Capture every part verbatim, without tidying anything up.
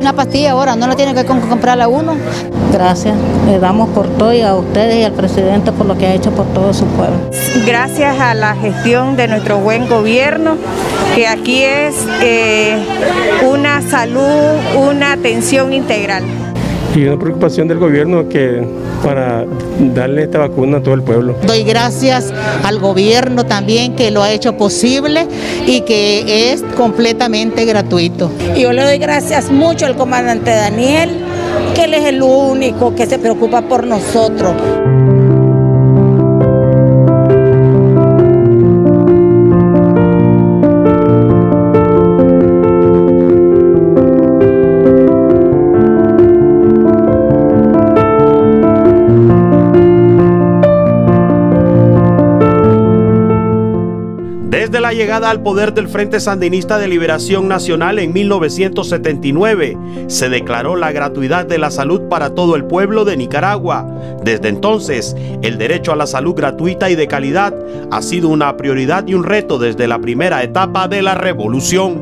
una pastilla ahora, no la tiene que comprarla uno. Gracias, le damos por todo y a ustedes y al presidente por lo que ha hecho por todo su pueblo. Gracias a la gestión de nuestro buen gobierno, que aquí es eh, una salud, una atención integral. Y una preocupación del gobierno que para darle esta vacuna a todo el pueblo. Doy gracias al gobierno también que lo ha hecho posible y que es completamente gratuito. Y yo le doy gracias mucho al comandante Daniel, que él es el único que se preocupa por nosotros. Desde la llegada al poder del Frente Sandinista de Liberación Nacional en mil novecientos setenta y nueve, se declaró la gratuidad de la salud para todo el pueblo de Nicaragua. Desde entonces, el derecho a la salud gratuita y de calidad ha sido una prioridad y un reto desde la primera etapa de la revolución.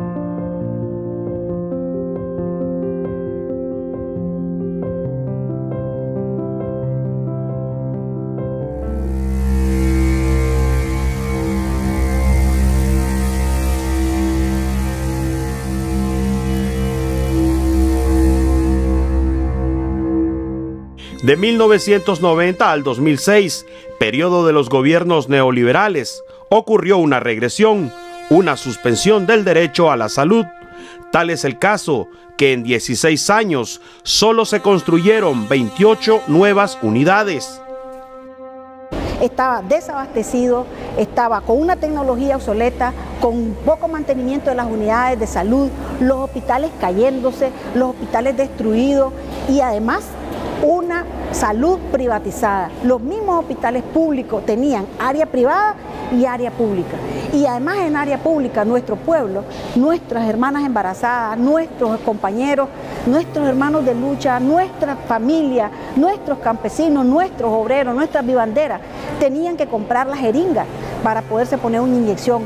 De mil novecientos noventa al dos mil seis, periodo de los gobiernos neoliberales, ocurrió una regresión, una suspensión del derecho a la salud. Tal es el caso que en dieciséis años solo se construyeron veintiocho nuevas unidades. Estaba desabastecido, estaba con una tecnología obsoleta, con poco mantenimiento de las unidades de salud, los hospitales cayéndose, los hospitales destruidos y además una salud privatizada. Los mismos hospitales públicos tenían área privada y área pública. Y además en área pública nuestro pueblo, nuestras hermanas embarazadas, nuestros compañeros, nuestros hermanos de lucha, nuestra familia, nuestros campesinos, nuestros obreros, nuestras vivanderas, tenían que comprar la jeringa para poderse poner una inyección.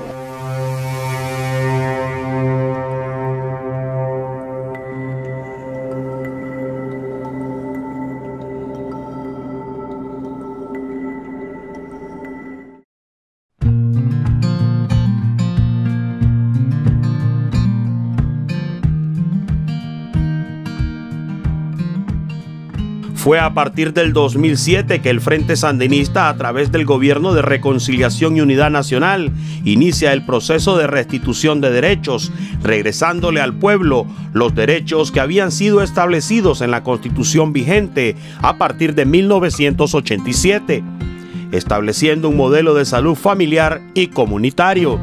Fue a partir del dos mil siete que el Frente Sandinista, a través del Gobierno de Reconciliación y Unidad Nacional, inicia el proceso de restitución de derechos, regresándole al pueblo los derechos que habían sido establecidos en la Constitución vigente a partir de mil novecientos ochenta y siete, estableciendo un modelo de salud familiar y comunitario.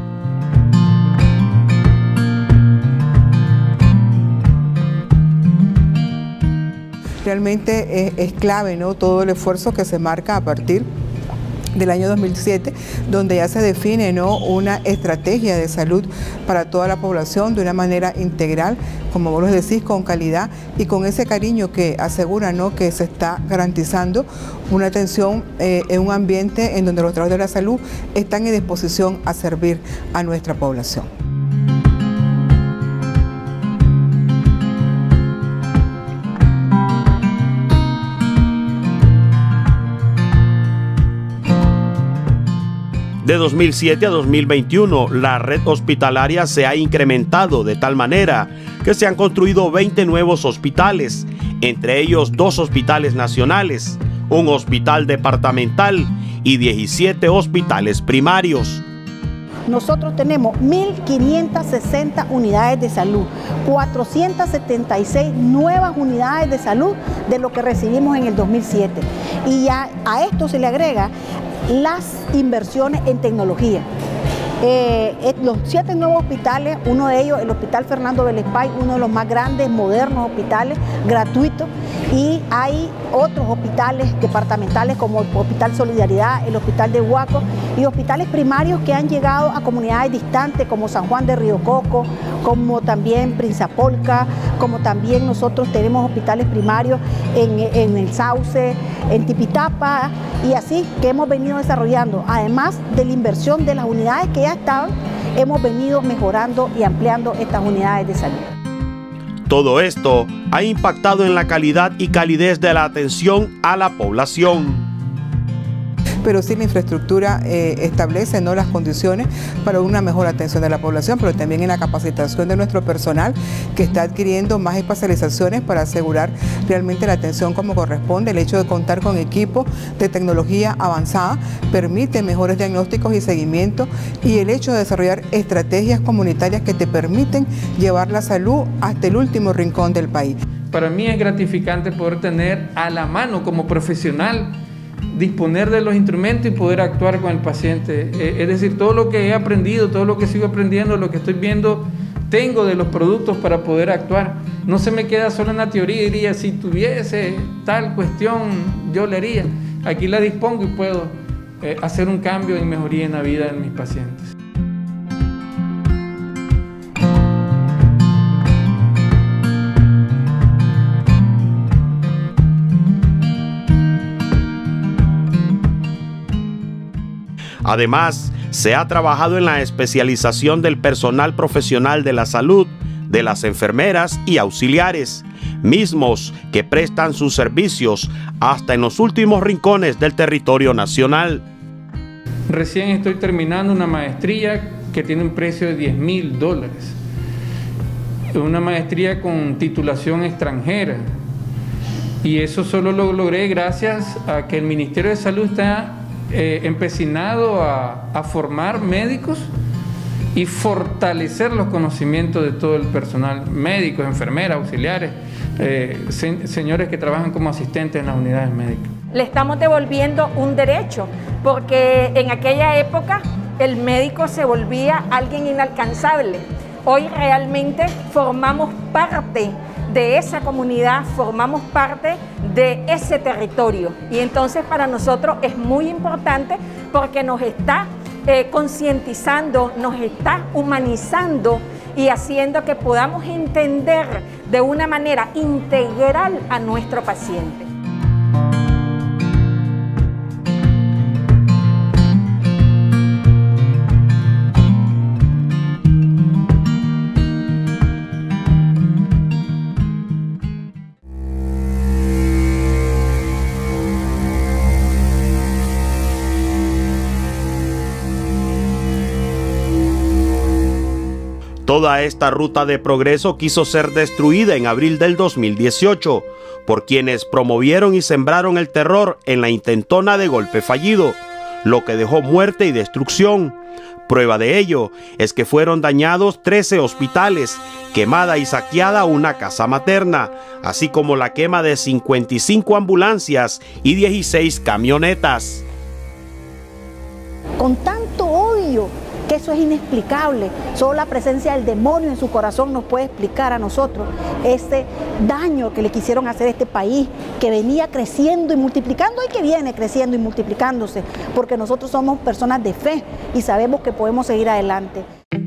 Realmente es, es clave, ¿no?, todo el esfuerzo que se marca a partir del año dos mil siete, donde ya se define, ¿no?, una estrategia de salud para toda la población de una manera integral, como vos lo decís, con calidad y con ese cariño que asegura, ¿no?, que se está garantizando una atención eh, en un ambiente en donde los trabajadores de la salud están en disposición a servir a nuestra población. De dos mil siete a dos mil veintiuno, la red hospitalaria se ha incrementado de tal manera que se han construido veinte nuevos hospitales, entre ellos dos hospitales nacionales, un hospital departamental y diecisiete hospitales primarios. Nosotros tenemos mil quinientas sesenta unidades de salud, cuatrocientas setenta y seis nuevas unidades de salud de lo que recibimos en el dos mil siete. Y ya a esto se le agrega las inversiones en tecnología. Eh, los siete nuevos hospitales, uno de ellos el Hospital Fernando Belespay, uno de los más grandes, modernos hospitales, gratuitos, y hay otros hospitales departamentales como el Hospital Solidaridad, el Hospital de Huaco y hospitales primarios que han llegado a comunidades distantes como San Juan de Río Coco, como también Prinzapolca, como también nosotros tenemos hospitales primarios en, en el Sauce, en Tipitapa, y así que hemos venido desarrollando, además de la inversión de las unidades que ya estaban, hemos venido mejorando y ampliando estas unidades de salud. Todo esto ha impactado en la calidad y calidez de la atención a la población. Pero sí la infraestructura eh, establece, ¿no?, las condiciones para una mejor atención de la población, pero también en la capacitación de nuestro personal, que está adquiriendo más especializaciones para asegurar realmente la atención como corresponde. El hecho de contar con equipos de tecnología avanzada permite mejores diagnósticos y seguimiento, y el hecho de desarrollar estrategias comunitarias que te permiten llevar la salud hasta el último rincón del país. Para mí es gratificante poder tener a la mano como profesional, disponer de los instrumentos y poder actuar con el paciente. Eh, es decir, todo lo que he aprendido, todo lo que sigo aprendiendo, lo que estoy viendo, tengo de los productos para poder actuar. No se me queda solo en la teoría, diría, si tuviese tal cuestión, yo le haría. Aquí la dispongo y puedo eh, hacer un cambio y mejoría en la vida de mis pacientes. Además, se ha trabajado en la especialización del personal profesional de la salud, de las enfermeras y auxiliares, mismos que prestan sus servicios hasta en los últimos rincones del territorio nacional. Recién estoy terminando una maestría que tiene un precio de diez mil dólares. Una maestría con titulación extranjera. Y eso solo lo logré gracias a que el Ministerio de Salud está Eh, empecinado a, a formar médicos y fortalecer los conocimientos de todo el personal, médicos, enfermeras, auxiliares, eh, se, señores que trabajan como asistentes en las unidades médicas. Le estamos devolviendo un derecho, porque en aquella época el médico se volvía alguien inalcanzable. Hoy realmente formamos parte de esa comunidad, formamos parte de ese territorio, y entonces para nosotros es muy importante porque nos está eh, concientizando, nos está humanizando y haciendo que podamos entender de una manera integral a nuestro paciente. Toda esta ruta de progreso quiso ser destruida en abril del dos mil dieciocho por quienes promovieron y sembraron el terror en la intentona de golpe fallido, lo que dejó muerte y destrucción. Prueba de ello es que fueron dañados trece hospitales, quemada y saqueada una casa materna, así como la quema de cincuenta y cinco ambulancias y dieciséis camionetas. Con tanto odio, que eso es inexplicable. Solo la presencia del demonio en su corazón nos puede explicar a nosotros ese daño que le quisieron hacer a este país, que venía creciendo y multiplicando y que viene creciendo y multiplicándose, porque nosotros somos personas de fe y sabemos que podemos seguir adelante.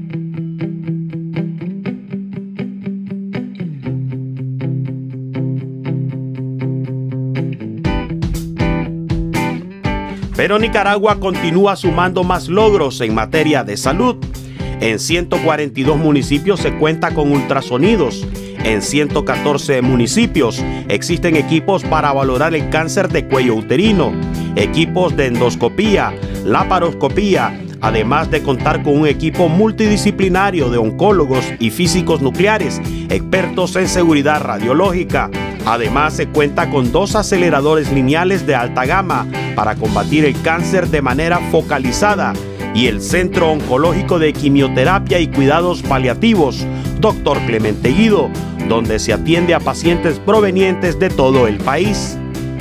Pero Nicaragua continúa sumando más logros en materia de salud. En ciento cuarenta y dos municipios se cuenta con ultrasonidos. En ciento catorce municipios existen equipos para valorar el cáncer de cuello uterino, equipos de endoscopía, laparoscopía, además de contar con un equipo multidisciplinario de oncólogos y físicos nucleares, expertos en seguridad radiológica. Además, se cuenta con dos aceleradores lineales de alta gama para combatir el cáncer de manera focalizada y el Centro Oncológico de Quimioterapia y Cuidados Paliativos, doctor Clemente Guido, donde se atiende a pacientes provenientes de todo el país.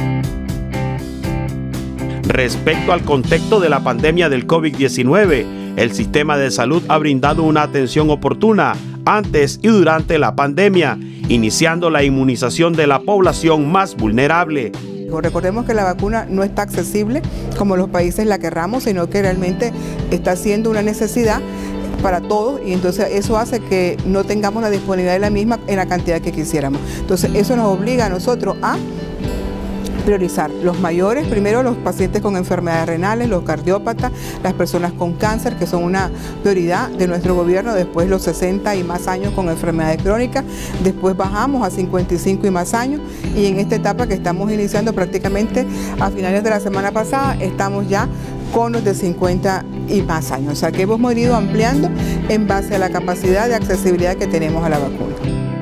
Respecto al contexto de la pandemia del COVID diecinueve, el sistema de salud ha brindado una atención oportuna antes y durante la pandemia, iniciando la inmunización de la población más vulnerable. Recordemos que la vacuna no está accesible como los países la querramos, sino que realmente está siendo una necesidad para todos, y entonces eso hace que no tengamos la disponibilidad de la misma en la cantidad que quisiéramos. Entonces eso nos obliga a nosotros a priorizar. Los mayores, primero los pacientes con enfermedades renales, los cardiópatas, las personas con cáncer, que son una prioridad de nuestro gobierno, después los sesenta y más años con enfermedades crónicas, después bajamos a cincuenta y cinco y más años, y en esta etapa que estamos iniciando prácticamente a finales de la semana pasada, estamos ya con los de cincuenta y más años. O sea que hemos ido ampliando en base a la capacidad de accesibilidad que tenemos a la vacuna.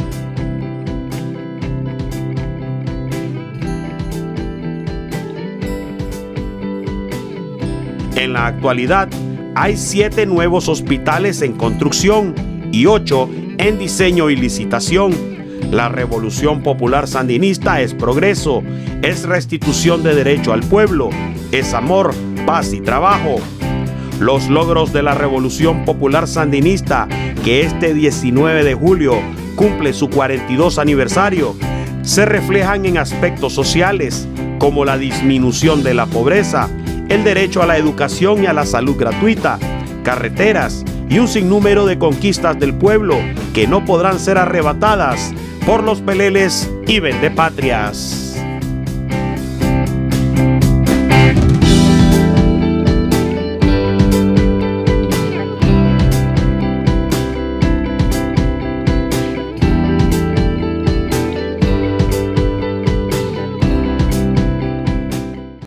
En la actualidad, hay siete nuevos hospitales en construcción y ocho en diseño y licitación. La Revolución Popular Sandinista es progreso, es restitución de derecho al pueblo, es amor, paz y trabajo. Los logros de la Revolución Popular Sandinista, que este diecinueve de julio cumple su cuarenta y dos aniversario, se reflejan en aspectos sociales como la disminución de la pobreza, el derecho a la educación y a la salud gratuita, carreteras y un sinnúmero de conquistas del pueblo que no podrán ser arrebatadas por los peleles y vendepatrias.